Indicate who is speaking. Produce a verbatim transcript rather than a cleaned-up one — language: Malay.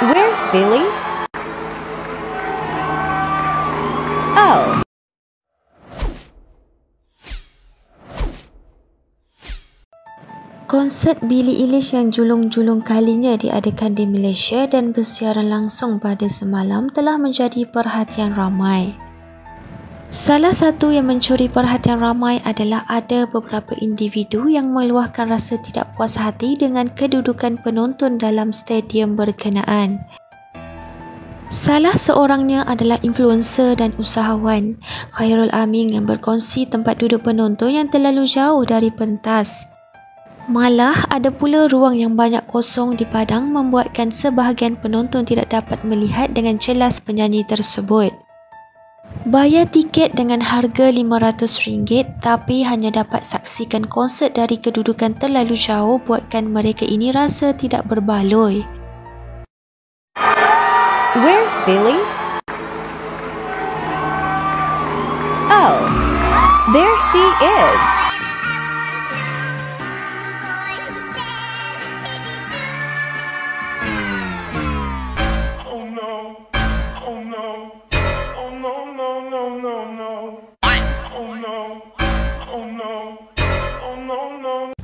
Speaker 1: Where's Billy? Oh.
Speaker 2: Konsert Billie Eilish yang julung-julung kalinya diadakan di Malaysia dan bersiaran langsung pada semalam telah menjadi perhatian ramai. Salah satu yang mencuri perhatian ramai adalah ada beberapa individu yang meluahkan rasa tidak puas hati dengan kedudukan penonton dalam stadium berkenaan. Salah seorangnya adalah influencer dan usahawan Khairul Amin yang berkongsi tempat duduk penonton yang terlalu jauh dari pentas. Malah ada pula ruang yang banyak kosong di padang membuatkan sebahagian penonton tidak dapat melihat dengan jelas penyanyi tersebut. Bayar tiket dengan harga lima ratus ringgit tapi hanya dapat saksikan konsert dari kedudukan terlalu jauh buatkan mereka ini rasa tidak berbaloi.
Speaker 1: Where's Billy? Oh, there she is.
Speaker 3: Oh no, oh no, oh no, no, no, no, no. Oh no, oh no, oh no, no.